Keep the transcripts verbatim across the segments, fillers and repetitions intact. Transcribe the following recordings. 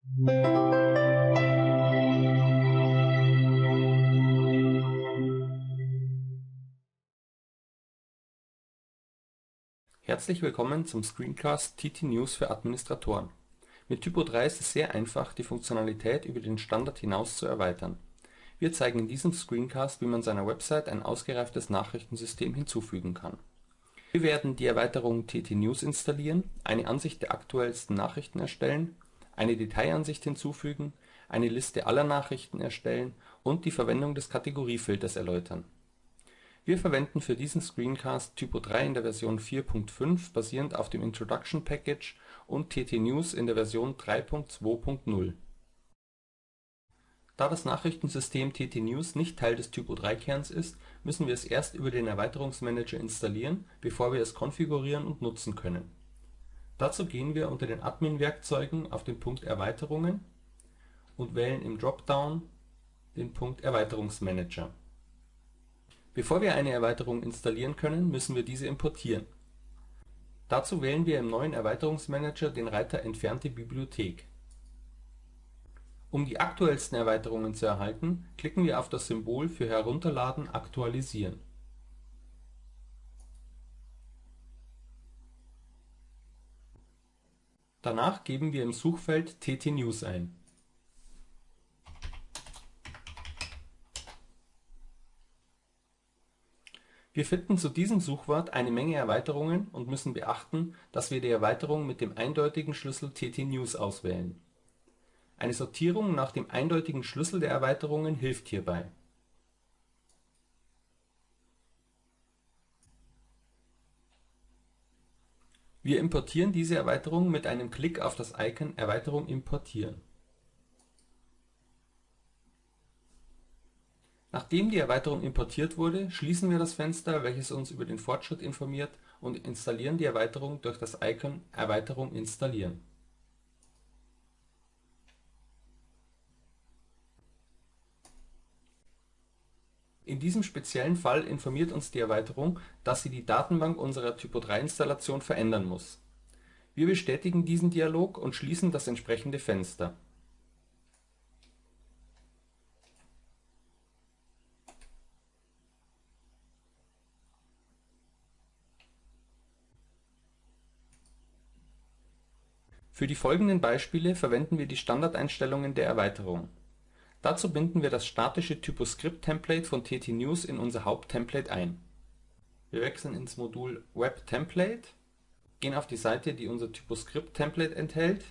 Herzlich willkommen zum Screencast T T News für Administratoren. Mit Typo drei ist es sehr einfach, die Funktionalität über den Standard hinaus zu erweitern. Wir zeigen in diesem Screencast, wie man seiner Website ein ausgereiftes Nachrichtensystem hinzufügen kann. Wir werden die Erweiterung T T News installieren, eine Ansicht der aktuellsten Nachrichten erstellen, eine Detailansicht hinzufügen, eine Liste aller Nachrichten erstellen und die Verwendung des Kategoriefilters erläutern. Wir verwenden für diesen Screencast Typo drei in der Version vier Punkt fünf basierend auf dem Introduction Package und T T News in der Version drei Punkt zwei Punkt null. Da das Nachrichtensystem T T News nicht Teil des Typo drei Kerns ist, müssen wir es erst über den Erweiterungsmanager installieren, bevor wir es konfigurieren und nutzen können. Dazu gehen wir unter den Admin-Werkzeugen auf den Punkt Erweiterungen und wählen im Dropdown den Punkt Erweiterungsmanager. Bevor wir eine Erweiterung installieren können, müssen wir diese importieren. Dazu wählen wir im neuen Erweiterungsmanager den Reiter Entfernte Bibliothek. Um die aktuellsten Erweiterungen zu erhalten, klicken wir auf das Symbol für Herunterladen Aktualisieren. Danach geben wir im Suchfeld T T News ein. Wir finden zu diesem Suchwort eine Menge Erweiterungen und müssen beachten, dass wir die Erweiterung mit dem eindeutigen Schlüssel T T News auswählen. Eine Sortierung nach dem eindeutigen Schlüssel der Erweiterungen hilft hierbei. Wir importieren diese Erweiterung mit einem Klick auf das Icon Erweiterung importieren. Nachdem die Erweiterung importiert wurde, schließen wir das Fenster, welches uns über den Fortschritt informiert, und installieren die Erweiterung durch das Icon Erweiterung installieren. In diesem speziellen Fall informiert uns die Erweiterung, dass sie die Datenbank unserer Typo drei Installation verändern muss. Wir bestätigen diesen Dialog und schließen das entsprechende Fenster. Für die folgenden Beispiele verwenden wir die Standardeinstellungen der Erweiterung. Dazu binden wir das statische Typoscript-Template von T T News in unser Haupttemplate ein. Wir wechseln ins Modul Web Template, gehen auf die Seite, die unser Typoscript-Template enthält,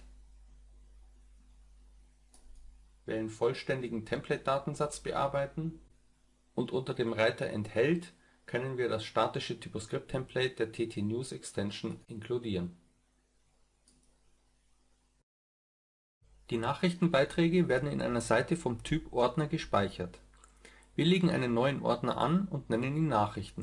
wählen vollständigen Template-Datensatz bearbeiten und unter dem Reiter Enthält können wir das statische Typoscript-Template der T T News Extension inkludieren. Die Nachrichtenbeiträge werden in einer Seite vom Typ Ordner gespeichert. Wir legen einen neuen Ordner an und nennen ihn Nachrichten.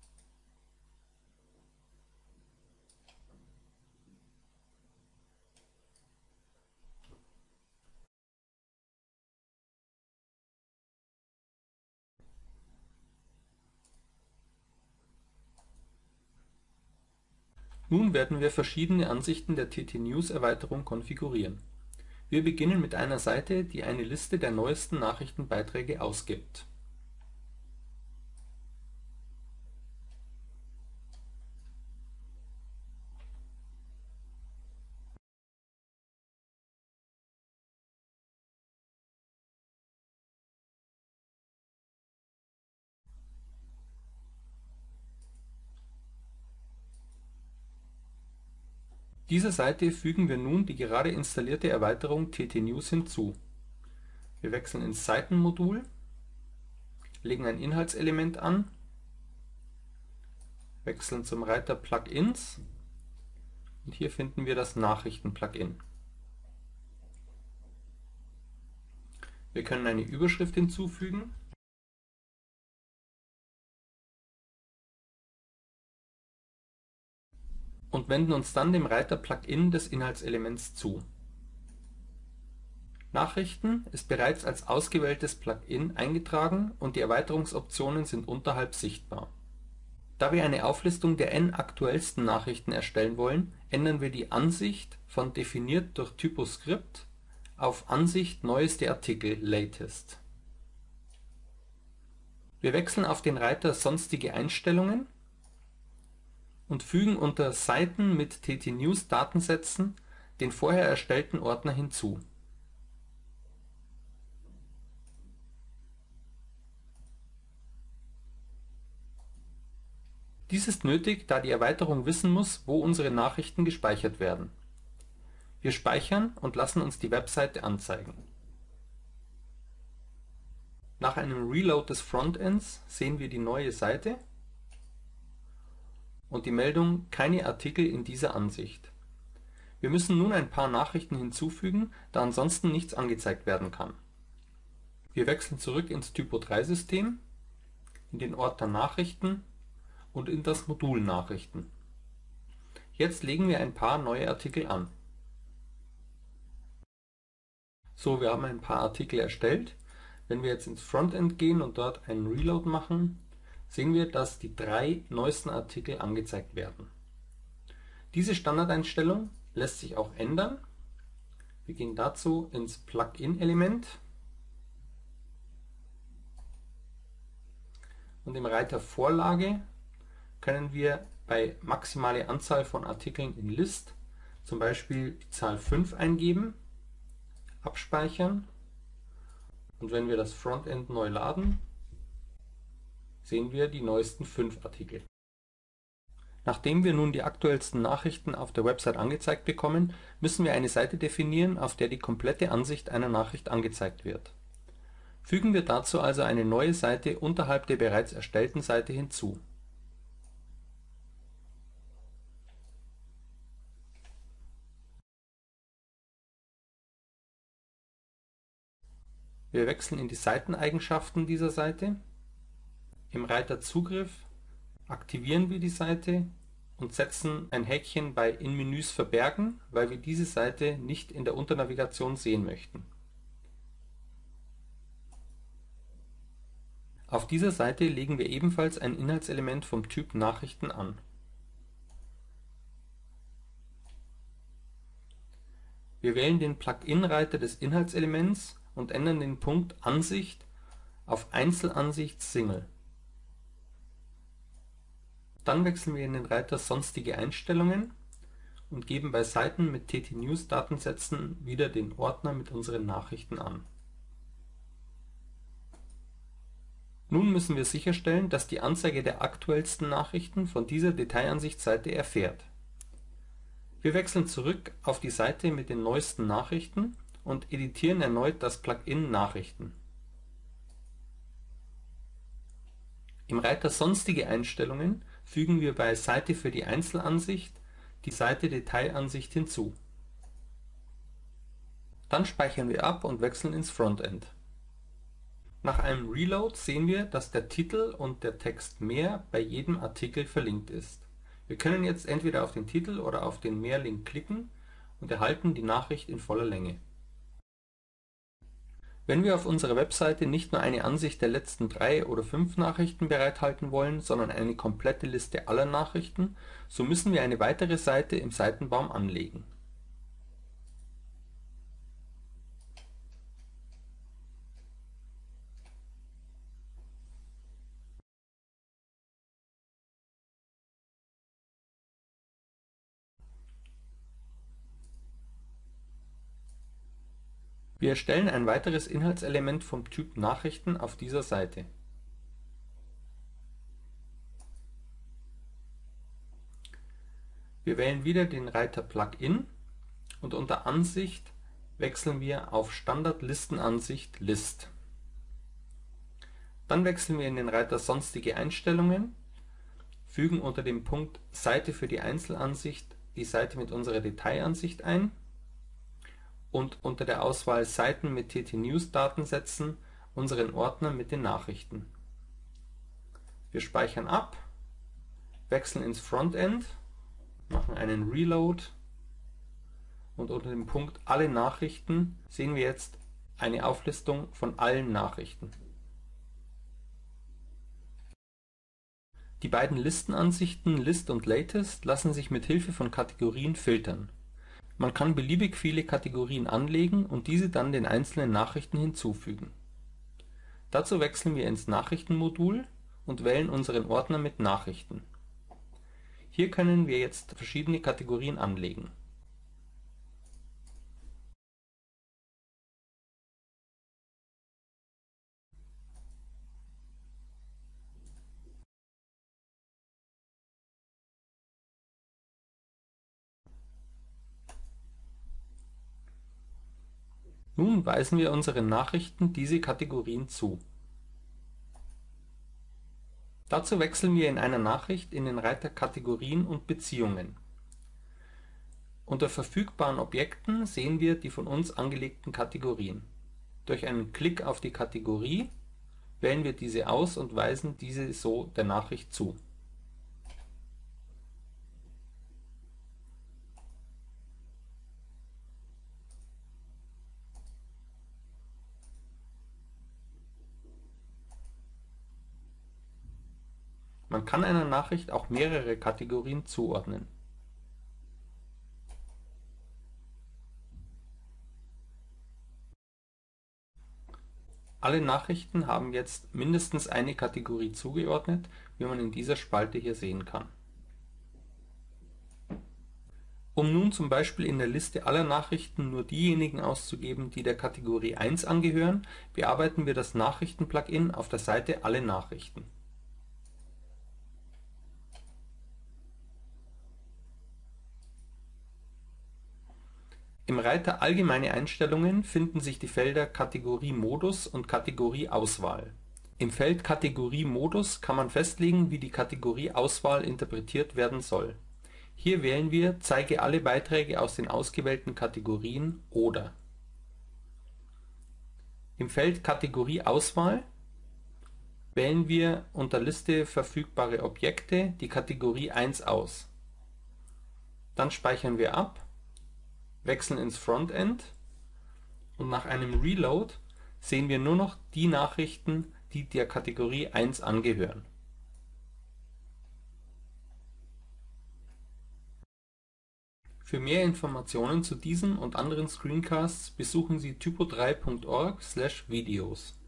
Nun werden wir verschiedene Ansichten der T T News Erweiterung konfigurieren. Wir beginnen mit einer Seite, die eine Liste der neuesten Nachrichtenbeiträge ausgibt. Dieser Seite fügen wir nun die gerade installierte Erweiterung T T News hinzu. Wir wechseln ins Seitenmodul, legen ein Inhaltselement an, wechseln zum Reiter Plugins und hier finden wir das Nachrichten-Plugin. Wir können eine Überschrift hinzufügen und wenden uns dann dem Reiter Plugin des Inhaltselements zu. Nachrichten ist bereits als ausgewähltes Plugin eingetragen und die Erweiterungsoptionen sind unterhalb sichtbar. Da wir eine Auflistung der n aktuellsten Nachrichten erstellen wollen, ändern wir die Ansicht von definiert durch Typoscript auf Ansicht neueste Artikel Latest. Wir wechseln auf den Reiter Sonstige Einstellungen und fügen unter Seiten mit T T News Datensätzen den vorher erstellten Ordner hinzu. Dies ist nötig, da die Erweiterung wissen muss, wo unsere Nachrichten gespeichert werden. Wir speichern und lassen uns die Webseite anzeigen. Nach einem Reload des Frontends sehen wir die neue Seite und die Meldung "Keine Artikel in dieser Ansicht". Wir müssen nun ein paar Nachrichten hinzufügen, da ansonsten nichts angezeigt werden kann. Wir wechseln zurück ins Typo drei System, in den Ordner Nachrichten und in das Modul Nachrichten. Jetzt legen wir ein paar neue Artikel an. So, wir haben ein paar Artikel erstellt. Wenn wir jetzt ins Frontend gehen und dort einen Reload machen, sehen wir, dass die drei neuesten Artikel angezeigt werden. Diese Standardeinstellung lässt sich auch ändern. Wir gehen dazu ins Plugin-Element und im Reiter Vorlage können wir bei maximale Anzahl von Artikeln in List zum Beispiel die Zahl fünf eingeben, abspeichern und wenn wir das Frontend neu laden, sehen wir die neuesten fünf Artikel. Nachdem wir nun die aktuellsten Nachrichten auf der Website angezeigt bekommen, müssen wir eine Seite definieren, auf der die komplette Ansicht einer Nachricht angezeigt wird. Fügen wir dazu also eine neue Seite unterhalb der bereits erstellten Seite hinzu. Wir wechseln in die Seiteneigenschaften dieser Seite. Im Reiter Zugriff aktivieren wir die Seite und setzen ein Häkchen bei In Menüs verbergen, weil wir diese Seite nicht in der Unternavigation sehen möchten. Auf dieser Seite legen wir ebenfalls ein Inhaltselement vom Typ Nachrichten an. Wir wählen den Plugin-Reiter des Inhaltselements und ändern den Punkt Ansicht auf Einzelansicht Single. Dann wechseln wir in den Reiter Sonstige Einstellungen und geben bei Seiten mit T T News Datensätzen wieder den Ordner mit unseren Nachrichten an. Nun müssen wir sicherstellen, dass die Anzeige der aktuellsten Nachrichten von dieser Detailansichtsseite erfährt. Wir wechseln zurück auf die Seite mit den neuesten Nachrichten und editieren erneut das Plugin Nachrichten. Im Reiter Sonstige Einstellungen fügen wir bei Seite für die Einzelansicht die Seite Detailansicht hinzu. Dann speichern wir ab und wechseln ins Frontend. Nach einem Reload sehen wir, dass der Titel und der Text Mehr bei jedem Artikel verlinkt ist. Wir können jetzt entweder auf den Titel oder auf den Mehr-Link klicken und erhalten die Nachricht in voller Länge. Wenn wir auf unserer Webseite nicht nur eine Ansicht der letzten drei oder fünf Nachrichten bereithalten wollen, sondern eine komplette Liste aller Nachrichten, so müssen wir eine weitere Seite im Seitenbaum anlegen. Wir erstellen ein weiteres Inhaltselement vom Typ Nachrichten auf dieser Seite. Wir wählen wieder den Reiter Plugin und unter Ansicht wechseln wir auf Standard Listenansicht List. Dann wechseln wir in den Reiter Sonstige Einstellungen, fügen unter dem Punkt Seite für die Einzelansicht die Seite mit unserer Detailansicht ein und unter der Auswahl Seiten mit T T News Datensätzen unseren Ordner mit den Nachrichten. Wir speichern ab, wechseln ins Frontend, machen einen Reload und unter dem Punkt Alle Nachrichten sehen wir jetzt eine Auflistung von allen Nachrichten. Die beiden Listenansichten List und Latest lassen sich mit Hilfe von Kategorien filtern. Man kann beliebig viele Kategorien anlegen und diese dann den einzelnen Nachrichten hinzufügen. Dazu wechseln wir ins Nachrichtenmodul und wählen unseren Ordner mit Nachrichten. Hier können wir jetzt verschiedene Kategorien anlegen. Nun weisen wir unseren Nachrichten diese Kategorien zu. Dazu wechseln wir in einer Nachricht in den Reiter Kategorien und Beziehungen. Unter verfügbaren Objekten sehen wir die von uns angelegten Kategorien. Durch einen Klick auf die Kategorie wählen wir diese aus und weisen diese so der Nachricht zu. Man kann einer Nachricht auch mehrere Kategorien zuordnen. Alle Nachrichten haben jetzt mindestens eine Kategorie zugeordnet, wie man in dieser Spalte hier sehen kann. Um nun zum Beispiel in der Liste aller Nachrichten nur diejenigen auszugeben, die der Kategorie eins angehören, bearbeiten wir das Nachrichten-Plugin auf der Seite Alle Nachrichten. Im Reiter Allgemeine Einstellungen finden sich die Felder Kategorie Modus und Kategorie Auswahl. Im Feld Kategorie Modus kann man festlegen, wie die Kategorie Auswahl interpretiert werden soll. Hier wählen wir Zeige alle Beiträge aus den ausgewählten Kategorien oder. Im Feld Kategorie Auswahl wählen wir unter Liste verfügbare Objekte die Kategorie eins aus. Dann speichern wir ab, wechseln ins Frontend und nach einem Reload sehen wir nur noch die Nachrichten, die der Kategorie eins angehören. Für mehr Informationen zu diesem und anderen Screencasts besuchen Sie typo drei punkt org slash videos.